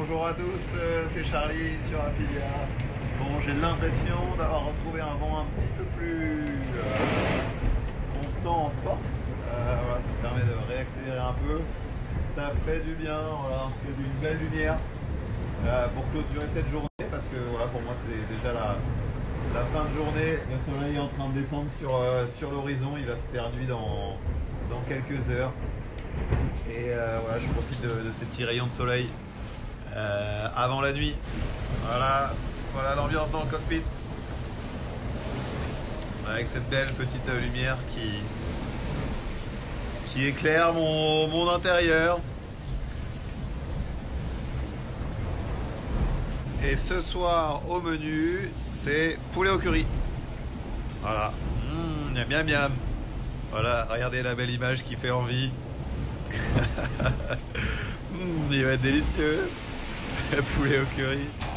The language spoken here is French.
bonjour à tous, c'est Charlie sur Apilia. Bon, j'ai l'impression d'avoir retrouvé un vent un petit peu plus constant en force. Voilà, ça me permet de réaccélérer un peu. Ça fait du bien, voilà, c'est une belle lumière pour clôturer cette journée parce que voilà, pour moi c'est déjà la fin de journée. Le soleil est en train de descendre sur l'horizon, il va faire nuit dans quelques heures. Et voilà, je profite de ces petits rayons de soleil avant la nuit. Voilà l'ambiance dans le cockpit. Avec cette belle petite lumière qui éclaire mon intérieur. Et ce soir au menu, c'est poulet au curry. Voilà, miam miam miam. Voilà, regardez la belle image qui fait envie. Il va être délicieux. Poulet au curry.